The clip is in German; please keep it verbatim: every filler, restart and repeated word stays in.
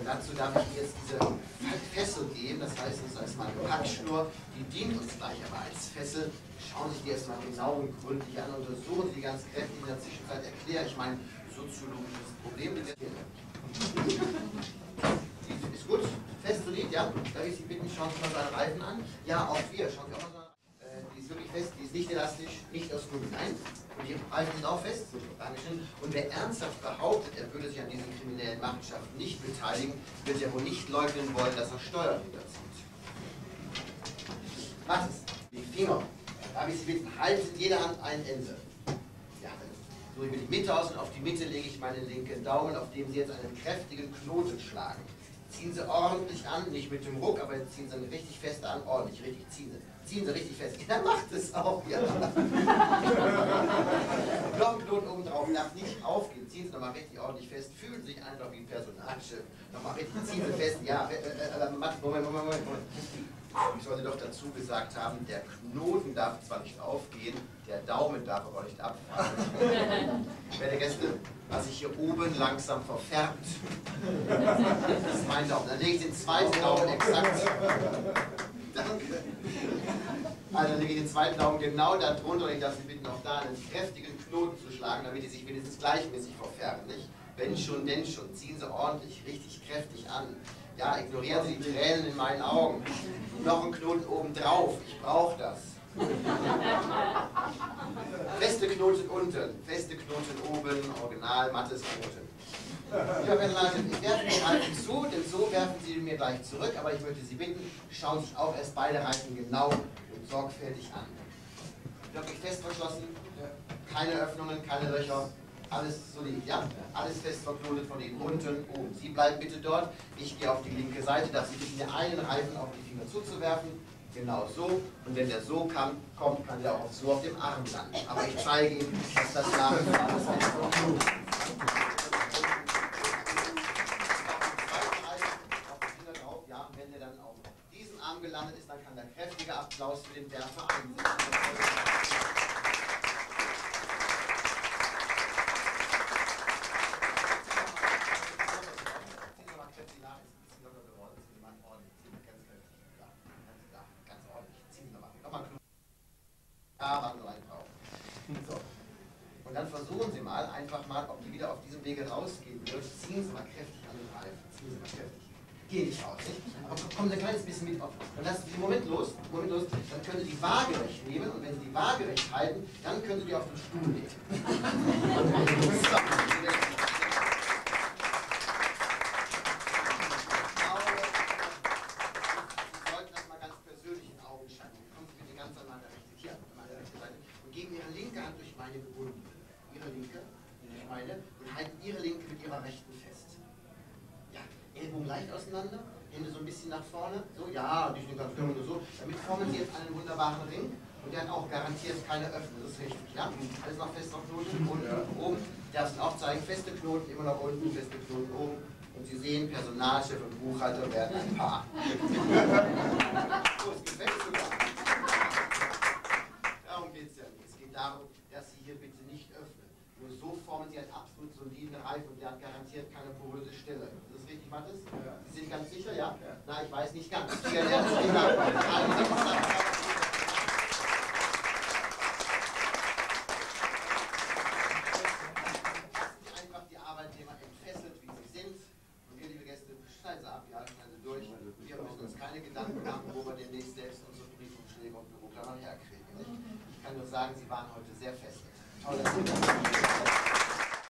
dazu darf ich jetzt diese Fessel geben, das heißt, das ist erstmal eine Packschnur, die dient uns gleich aber als Fessel. Schauen Sie sich die erstmal genau und gründlich an, untersuchen Sie die ganz kräftig, in der Zwischenzeit erkläre ich mein soziologisches Problem. Die ist gut, fest, solid, ja? Darf ich Sie bitten, schauen Sie mal seinen Reifen an? Ja, auch wir, schauen Sie auch mal so an. Die ist wirklich fest, die ist nicht elastisch, nicht aus Gummi, nein. Und die Reifen sind auch fest. Dankeschön. Und wer ernsthaft behauptet, er würde sich an diesen kriminellen Machenschaften nicht beteiligen, wird ja wohl nicht leugnen wollen, dass er Steuern hinterzieht. Mathis, die Finger. Darf ich Sie bitten, halten in jeder Hand ein Ende. Ja, so über die Mitte aus und auf die Mitte lege ich meinen linken Daumen, auf dem Sie jetzt einen kräftigen Knoten schlagen. Ziehen Sie ordentlich an, nicht mit dem Ruck, aber jetzt ziehen Sie ihn richtig fest an, ordentlich, richtig ziehen Sie. Ziehen Sie richtig fest. Er macht es auch, ja. Noch ein Knoten oben drauf, darf nicht aufgehen. Ziehen Sie nochmal richtig ordentlich fest. Fühlen Sie sich einfach wie ein Personalchef. Nochmal richtig, ziehen Sie fest. Ja, äh, äh, Moment, Moment, Moment, Moment. Ich sollte doch dazu gesagt haben, der Knoten darf zwar nicht aufgehen, der Daumen darf aber nicht abfallen. Werte Gäste, was sich hier oben langsam verfärbt, das ist mein Daumen. Dann lege ich den zweiten Daumen exakt. Danke. Also dann lege ich den zweiten Daumen genau da drunter und ich darf Sie bitten, auch da einen kräftigen Knoten zu schlagen, damit die sich wenigstens gleichmäßig verfärben. Nicht? Wenn schon, denn schon. Ziehen Sie ordentlich, richtig kräftig an. Ja, ignorieren Sie die Tränen in meinen Augen. Noch ein Knoten oben drauf. Ich brauche das. Feste Knoten unten, feste Knoten oben, original, mattes Knoten. Ja, wenn Leute, ich werfe die Reifen zu, denn so werfen Sie mir gleich zurück, aber ich möchte Sie bitten, schauen sich auch erst beide Reifen genau und sorgfältig an. Wirklich fest verschlossen, keine Öffnungen, keine Löcher. Alles solid, ja? Alles fest verknotet von innen, unten, oben. Sie bleiben bitte dort. Ich gehe auf die linke Seite, darf Sie bitten, mir einen Reifen auf die Finger zuzuwerfen. Genau so. Und wenn der so kann, kommt, kann der auch so auf dem Arm landen. Aber ich zeige Ihnen, dass das Nachhinein alles fest verknotet ist. Ja, wenn der dann auf diesen Arm gelandet ist, dann kann der kräftige Applaus für den Werfer einsetzen. Da waren wir drauf. So. Und dann versuchen Sie mal einfach mal, ob die wieder auf diesem Wege rausgehen wird. Ziehen Sie mal kräftig an den Reifen. Ziehen Sie mal kräftig. Geh nicht raus, nicht? Aber kommen Sie ein kleines bisschen mit auf. Dann lassen Sie den Moment los, Moment los. Dann können Sie die waagerecht nehmen und wenn Sie die waagerecht halten, dann können Sie die auf den Stuhl legen. Geben Ihre linke Hand durch meine gebunden. Ihre linke durch meine und halten Ihre linke mit Ihrer rechten fest. Ja, Ellbogen leicht auseinander, Hände so ein bisschen nach vorne. So, ja, die sind ganz nur so. Damit formen Sie jetzt einen wunderbaren Ring und der hat auch garantiert keine Öffnung. Das ist richtig, ja? Alles noch fest auf Knoten, unten, ja. Oben. Ich darf es auch zeigen, feste Knoten, immer noch unten, feste Knoten oben. Und Sie sehen, Personalchef und Buchhalter werden ein Paar. So, es gefällt sogar. Darum geht es ja nicht. Es geht darum, dass Sie hier bitte nicht öffnen. Nur so formen Sie einen absolut soliden Reifen und der hat garantiert keine poröse Stelle. Ist das richtig, Mathis? Ja. Sie sind ganz sicher, ja? Ja. Na, ich weiß nicht ganz. Sie einfach die Arbeitnehmer entfesselt, wie sie sind. Und wir, liebe Gäste, schneiden Sie ab, ja, schneiden Sie durch. Wir müssen uns keine Gedanken machen, wo wir demnächst selbst unsere Briefumschläge und Büroklammer herkriegen. Nicht? Ich kann nur sagen, Sie waren heute sehr fest. Toll, dass Sie da sind.